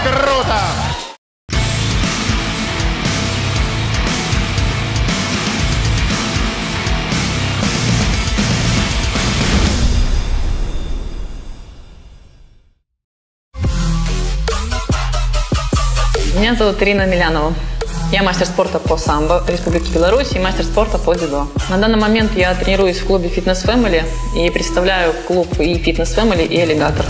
круто! Меня зовут Ирина Амелянова. Я мастер спорта по самбо Республики Беларусь и мастер спорта по дзюдо. На данный момент я тренируюсь в клубе Fitness Family и представляю клуб и Fitness Family, и Аллигатор.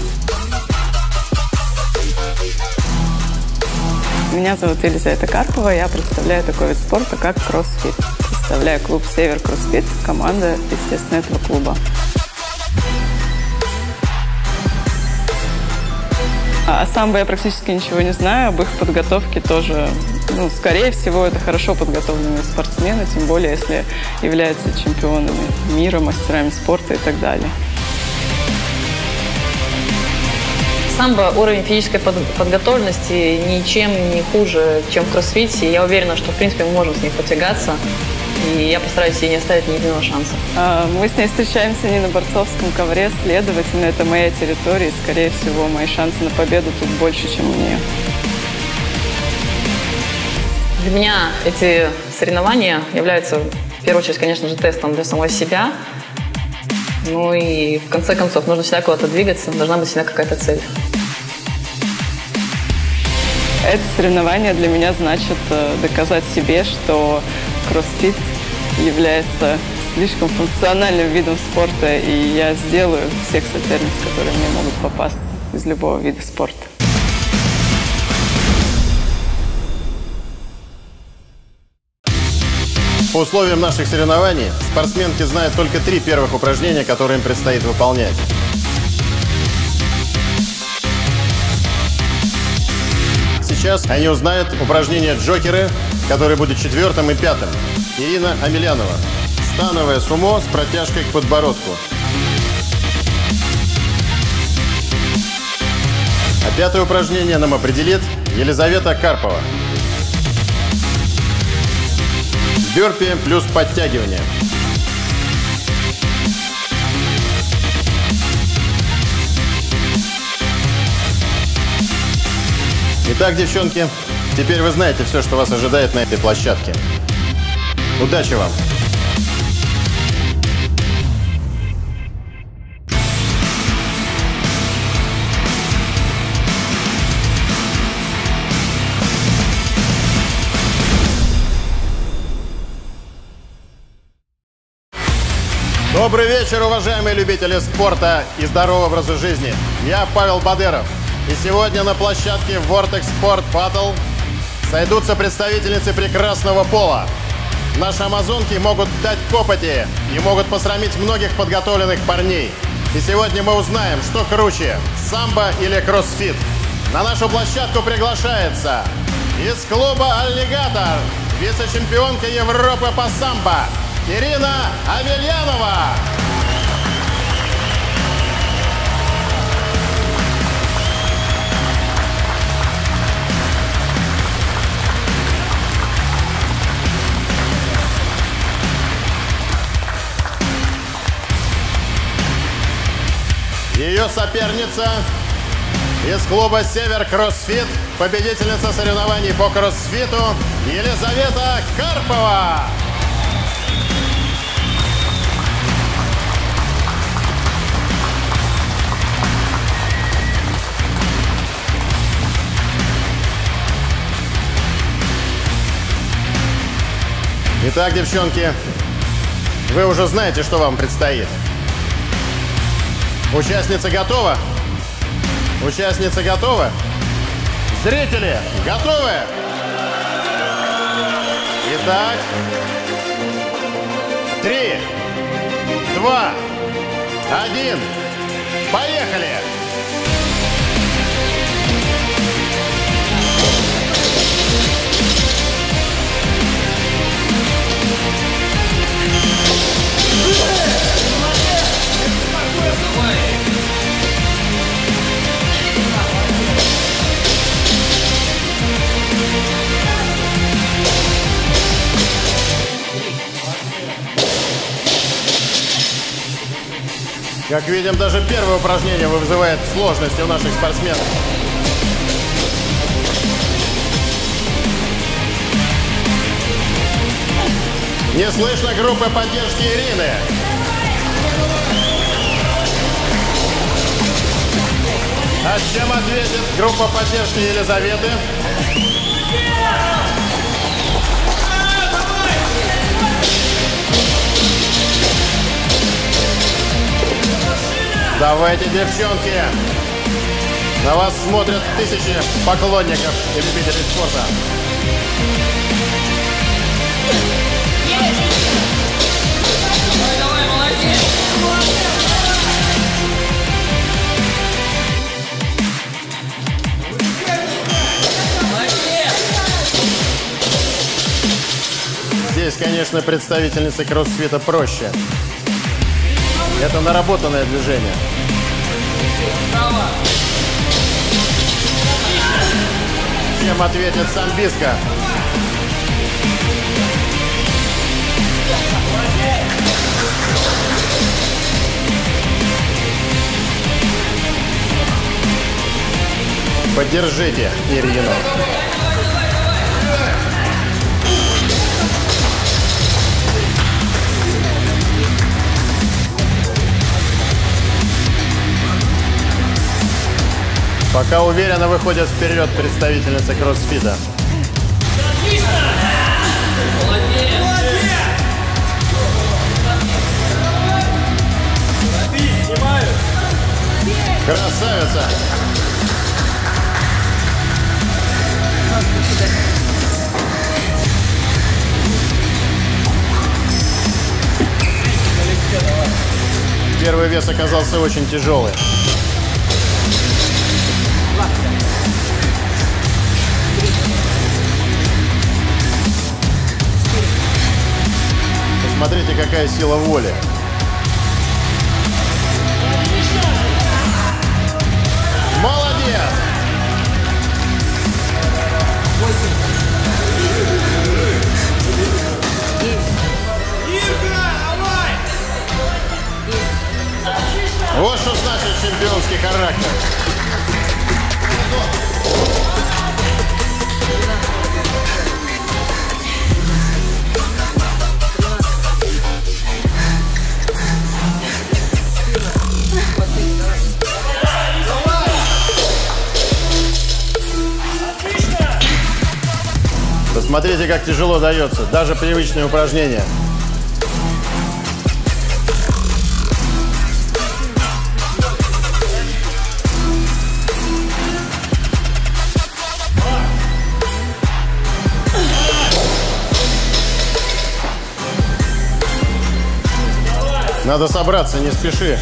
Меня зовут Елизавета Карпова, я представляю такой вид спорта, как кроссфит. Представляю клуб «Север Кроссфит», команда, естественно, этого клуба. О самбо я практически ничего не знаю, об их подготовке тоже. Скорее всего, это хорошо подготовленные спортсмены, тем более, если являются чемпионами мира, мастерами спорта и так далее. Самбо уровень физической подготовленности ничем не хуже, чем в кроссфите. Я уверена, что, в принципе, мы можем с ней потягаться. И я постараюсь ей не оставить ни единого шанса. Мы с ней встречаемся не на борцовском ковре, следовательно, это моя территория, и, скорее всего, мои шансы на победу тут больше, чем у нее. Для меня эти соревнования являются, в первую очередь, конечно же, тестом для самой себя. Ну и, в конце концов, нужно всегда куда-то двигаться, должна быть всегда какая-то цель. Это соревнование для меня значит доказать себе, что кроссфит является слишком функциональным видом спорта, и я сделаю всех соперниц, которые мне могут попасть из любого вида спорта. По условиям наших соревнований спортсменки знают только 3 первых упражнения, которые им предстоит выполнять. Сейчас они узнают упражнение «Джокеры», который будет 4-м и 5-м. Ирина Амелянова. Становое сумо с протяжкой к подбородку. А 5-е упражнение нам определит Елизавета Карпова. Бёрпи плюс подтягивание. Итак, девчонки, теперь вы знаете все, что вас ожидает на этой площадке. Удачи вам! Добрый вечер, уважаемые любители спорта и здорового образа жизни. Я Павел Бадыров. И сегодня на площадке Vortex Sport Battle сойдутся представительницы прекрасного пола. Наши амазонки могут дать копоти и могут посрамить многих подготовленных парней. И сегодня мы узнаем, что круче – самбо или кроссфит. На нашу площадку приглашается из клуба «Аллигатор» вице-чемпионка Европы по самбо Ирина Амелянова. Ее соперница из клуба «Север Кроссфит», победительница соревнований по кроссфиту Елизавета Карпова. Итак, девчонки, вы уже знаете, что вам предстоит. Участница готова? Участница готова? Зрители готовы? Итак, 3, 2, 1, поехали! Как видим, даже первое упражнение вызывает сложности у наших спортсменов. Не слышно группы поддержки Ирины. А чем ответит группа поддержки Елизаветы? Давайте, девчонки! На вас смотрят тысячи поклонников и любителей спорта. Давай, молодец! Здесь, конечно, представительнице кроссфита проще. Это наработанное движение. Чем ответит самбиска? Поддержите Ирину. Пока уверенно выходят вперед представительницы кроссфита. Красавица! Первый вес оказался очень тяжелый. Посмотрите, какая сила воли. Молодец! Вот что значит чемпионский характер. Посмотрите, как тяжело дается, даже привычные упражнения. Надо собраться, не спеши.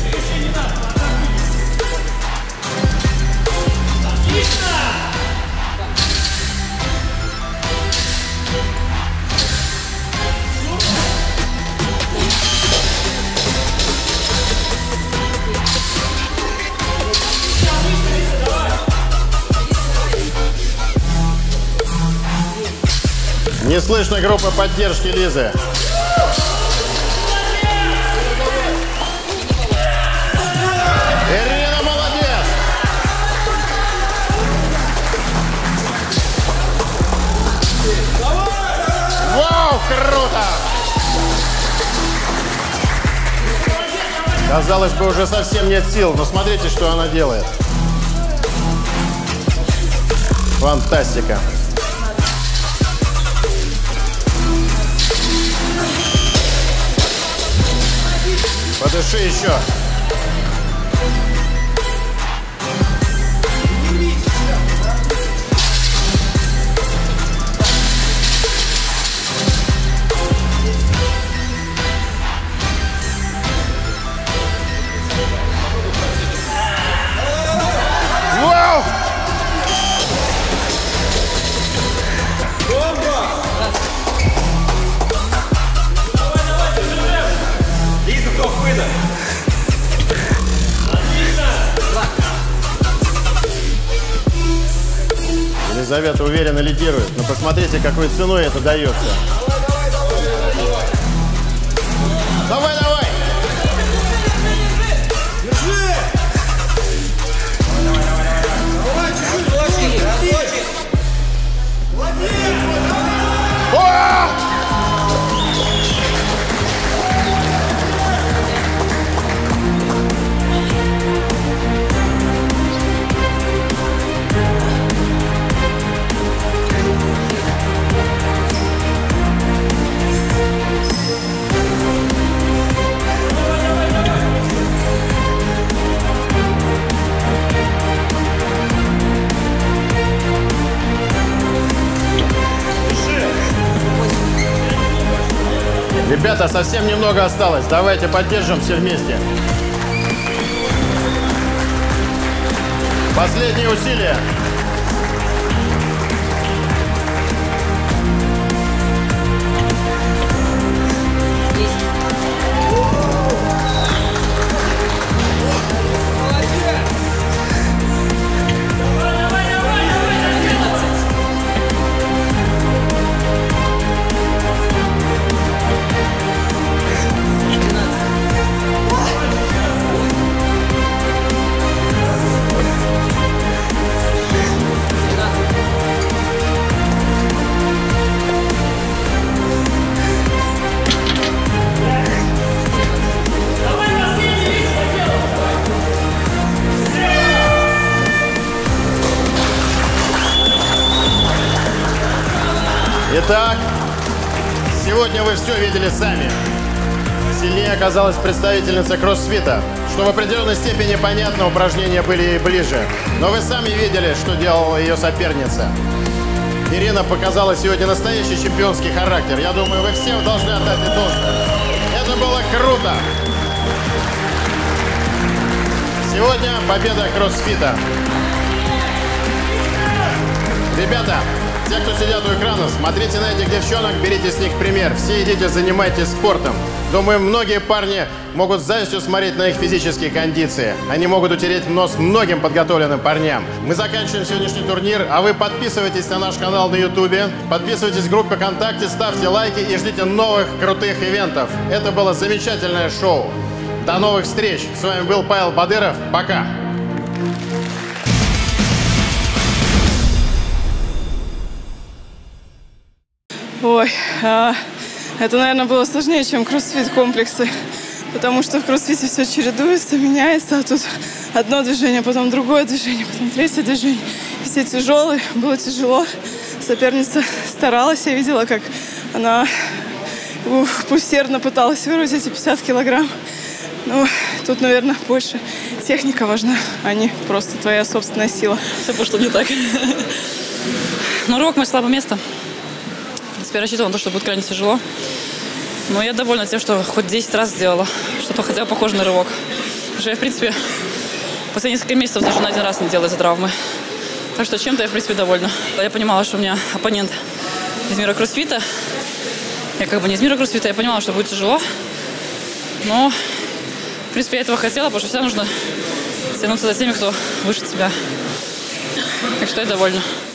Не слышно группы поддержки Лизы. Ирина, молодец! Вау, круто! Казалось бы, уже совсем нет сил, но смотрите, что она делает. Фантастика! Подыши еще. Вау! Лиза, кто выйдет? Елизавета уверенно лидирует, но посмотрите, какой ценой это дается. Давай, давай! Держи! Ребята, совсем немного осталось. Давайте поддержим все вместе. Последние усилия. Итак, сегодня вы все видели сами. Сильнее оказалась представительница кроссфита, что в определенной степени понятно, упражнения были ей ближе. Но вы сами видели, что делала ее соперница. Ирина показала сегодня настоящий чемпионский характер. Я думаю, вы все должны отдать ей должное. Это было круто! Сегодня победа кроссфита. Ребята, те, кто сидят у экрана, смотрите на этих девчонок, берите с них пример. Все идите, занимайтесь спортом. Думаю, многие парни могут с завистью смотреть на их физические кондиции. Они могут утереть нос многим подготовленным парням. Мы заканчиваем сегодняшний турнир, а вы подписывайтесь на наш канал на Ютубе, подписывайтесь в группе ВКонтакте, ставьте лайки и ждите новых крутых ивентов. Это было замечательное шоу. До новых встреч. С вами был Павел Бадыров. Пока. Ой, это, наверное, было сложнее, чем кроссфит-комплексы, потому что в кроссфите все чередуется, меняется, а тут одно движение, потом другое движение, потом третье движение. Все тяжелые, было тяжело. Соперница старалась, я видела, как она усердно пыталась вырвать эти 50 килограмм. Ну, тут, наверное, больше техника важна, а не просто твоя собственная сила. Все пошло не так. Но рывок — мое слабое место. Я рассчитывала на то, что будет крайне тяжело. Но я довольна тем, что хоть 10 раз сделала, что-то хотя бы похоже на рывок. Потому что я, в принципе, последние несколько месяцев даже на один раз не делаю из-за травмы. Так что чем-то я, в принципе, довольна. Я понимала, что у меня оппонент из мира кроссфита. Я как бы не из мира кроссфита, я понимала, что будет тяжело. Но, в принципе, я этого хотела, потому что всегда нужно тянуться за теми, кто выше тебя. Так что я довольна.